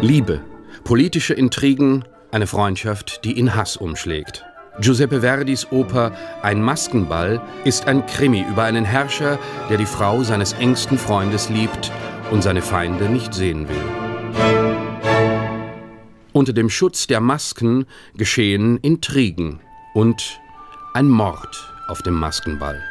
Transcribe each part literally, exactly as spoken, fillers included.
Liebe, politische Intrigen, eine Freundschaft, die in Hass umschlägt. Giuseppe Verdis Oper Ein Maskenball ist ein Krimi über einen Herrscher, der die Frau seines engsten Freundes liebt und seine Feinde nicht sehen will. Unter dem Schutz der Masken geschehen Intrigen und ein Mord auf dem Maskenball.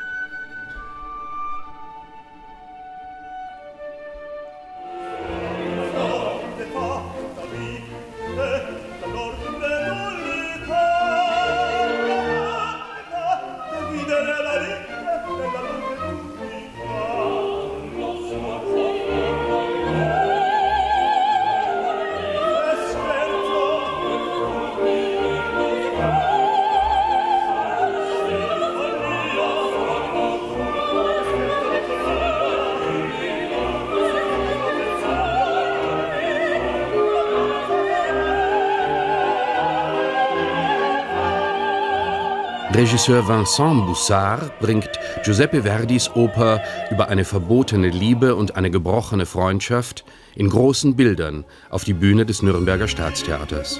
Regisseur Vincent Boussard bringt Giuseppe Verdis Oper über eine verbotene Liebe und eine gebrochene Freundschaft in großen Bildern auf die Bühne des Nürnberger Staatstheaters.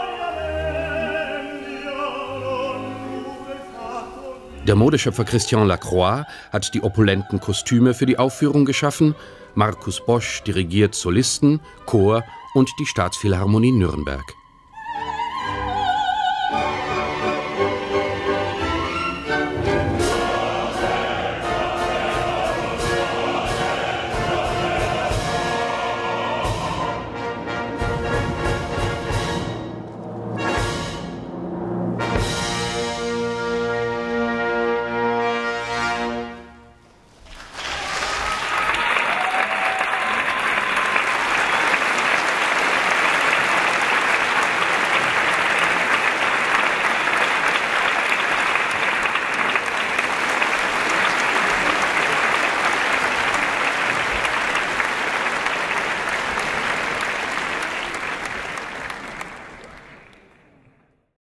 Der Modeschöpfer Christian Lacroix hat die opulenten Kostüme für die Aufführung geschaffen. Markus Bosch dirigiert Solisten, Chor und die Staatsphilharmonie Nürnberg.